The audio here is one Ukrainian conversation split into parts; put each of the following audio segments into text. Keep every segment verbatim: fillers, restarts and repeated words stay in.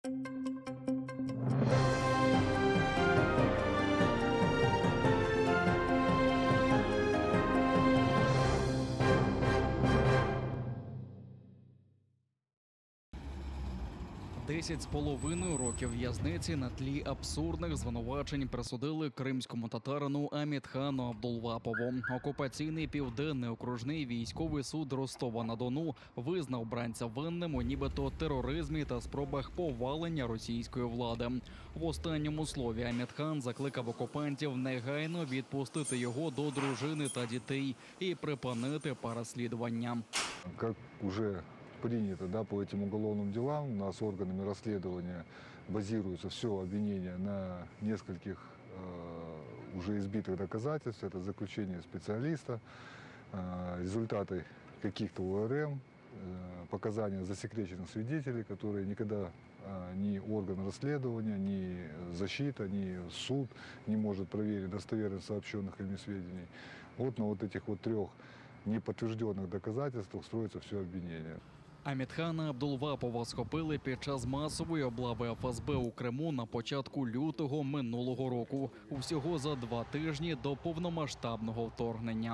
Десять з половиною років в'язниці на тлі абсурдних звинувачень присудили кримському татарину Амітхану Абдулвапову. Окупаційний південний окружний військовий суд Ростова-на-Дону визнав бранця винним у нібито тероризмі та спробах повалення російської влади. В останньому слові Амітхан закликав окупантів негайно відпустити його до дружини та дітей і припинити переслідування. Як уже принято, да, по этим уголовным делам, у нас органами расследования базируется все обвинение на нескольких э, уже избитых доказательств. Это заключение специалиста, э, результаты каких-то ОРМ, э, показания засекреченных свидетелей, которые никогда э, ни орган расследования, ни защита, ни суд не может проверить достоверность сообщенных ими сведений. Вот на вот этих вот трех неподтвержденных доказательствах строится все обвинение. Амітхана Абдулвапова схопили під час масової облави еф ес бе у Криму на початку лютого минулого року, усього за два тижні до повномасштабного вторгнення.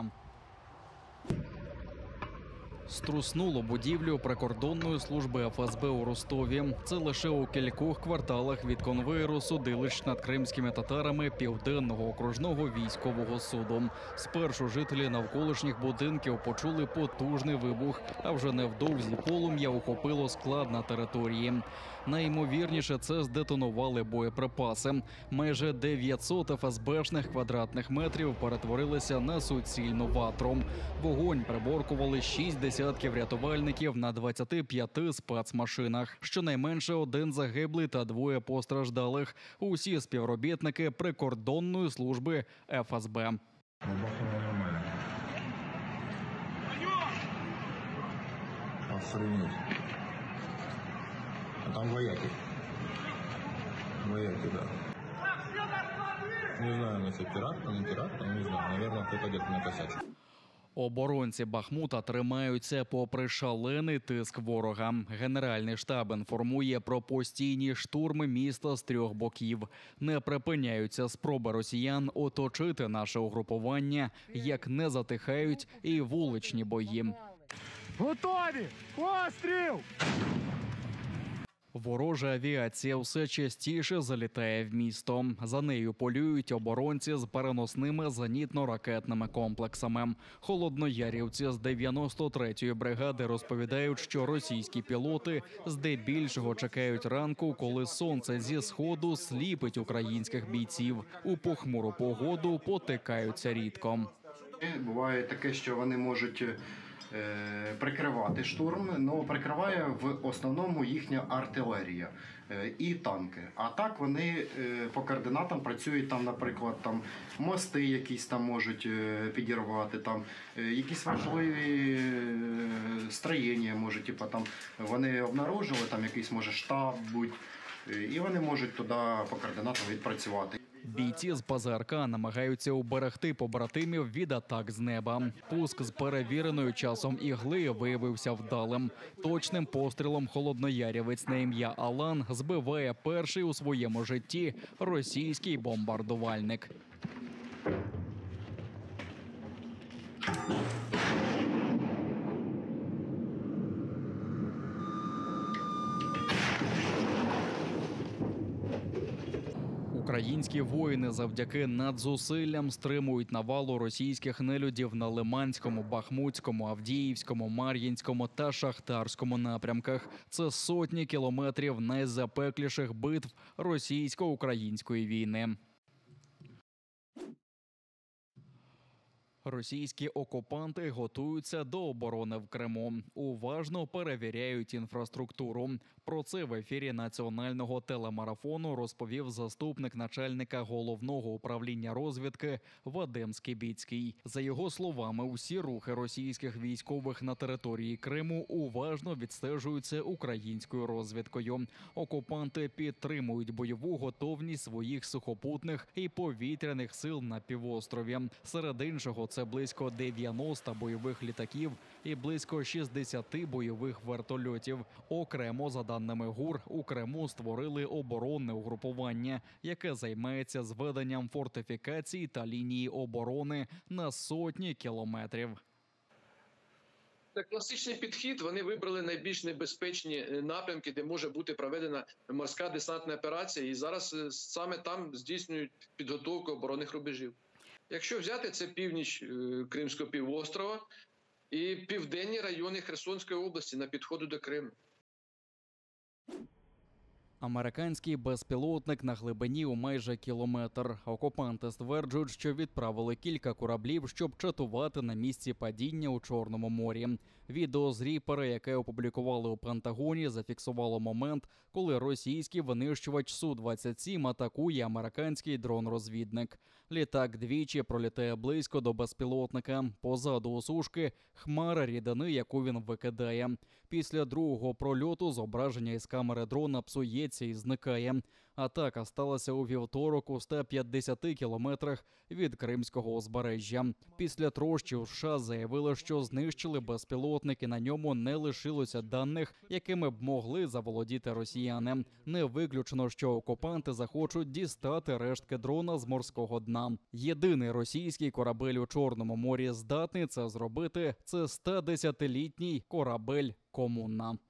Струснуло будівлю прикордонної служби еф ес бе у Ростові. Це лише у кількох кварталах від конвеєру судилищ над кримськими татарами Південного окружного військового суду. Спершу жителі навколишніх будинків почули потужний вибух, а вже невдовзі полум'я охопило склад на території. Найімовірніше, це здетонували боєприпаси. Майже дев'ятсот еф ес бешних квадратних метрів перетворилися на суцільну ватру. Вогонь приборкували шість десятків рятувальників на двадцяти п'яти спецмашинах. Щонайменше один загиблий та двоє постраждалих. Усі співробітники прикордонної служби еф ес бе. А там вояки. Вояки, да. Не знаю, если теракт, не теракт, не знаю. Наверное, кто-то где-то накосячил. Оборонці Бахмута тримаються попри шалений тиск ворога. Генеральний штаб інформує про постійні штурми міста з трьох боків. Не припиняються спроби росіян оточити наше угрупування, як не затихають і вуличні бої. Готові! Постріл! Ворожа авіація все частіше залітає в місто. За нею полюють оборонці з переносними зенітно-ракетними комплексами. Холодноярівці з дев'яносто третьої бригади розповідають, що російські пілоти здебільшого чекають ранку, коли сонце зі сходу сліпить українських бійців. У похмуру погоду потикаються рідко. Буває таке, що вони можуть прикривати штурм, але прикриває в основному їхня артилерія і танки. А так вони по координатам працюють, там, наприклад, там мости якісь там можуть підірвати, там якісь важливі строєння можуть, типу, там вони обнаружили, там якийсь може штаб будь, і вони можуть туди по координатам відпрацювати. Бійці з пе зе ер ка намагаються уберегти побратимів від атак з неба. Пуск з перевіреною часом ігли виявився вдалим. Точним пострілом холодноярівець на ім'я Алан збиває перший у своєму житті російський бомбардувальник. Українські воїни завдяки надзусиллям стримують навалу російських нелюдів на Лиманському, Бахмутському, Авдіївському, Мар'їнському та Шахтарському напрямках. Це сотні кілометрів найзапекліших битв російсько-української війни. Російські окупанти готуються до оборони в Криму. Уважно перевіряють інфраструктуру. Про це в ефірі національного телемарафону розповів заступник начальника головного управління розвідки Вадим Скибіцький. За його словами, усі рухи російських військових на території Криму уважно відстежуються українською розвідкою. Окупанти підтримують бойову готовність своїх сухопутних і повітряних сил на півострові. Серед іншого, це це близько дев'яноста бойових літаків і близько шістдесят бойових вертольотів. Окремо, за даними ГУР, у Криму створили оборонне угрупування, яке займається зведенням фортифікацій та лінії оборони на сотні кілометрів. Це класичний підхід. Вони вибрали найбільш небезпечні напрямки, де може бути проведена морська десантна операція. І зараз саме там здійснюють підготовку оборонних рубежів. Якщо взяти, це північ Кримського півострова і південні райони Херсонської області на підходу до Криму. Американський безпілотник на глибині у майже кілометр. Окупанти стверджують, що відправили кілька кораблів, щоб чатувати на місці падіння у Чорному морі. Відео з Ріпера, яке опублікували у Пентагоні, зафіксувало момент, коли російський винищувач Су двадцять сім атакує американський дрон-розвідник. Літак двічі пролітає близько до безпілотника. Позаду у сушки хмара рідини, яку він викидає. Після другого прольоту зображення із камери дрона псується і зникає. Атака сталася у вівторок у ста п'ятдесяти кілометрах від Кримського узбережжя. Після трощів США заявили, що знищили безпілотник і на ньому не лишилося даних, якими б могли заволодіти росіяни. Не виключено, що окупанти захочуть дістати рештки дрона з морського дна. Єдиний російський корабель у Чорному морі здатний це зробити – це ста десятилітній корабель «Комуна».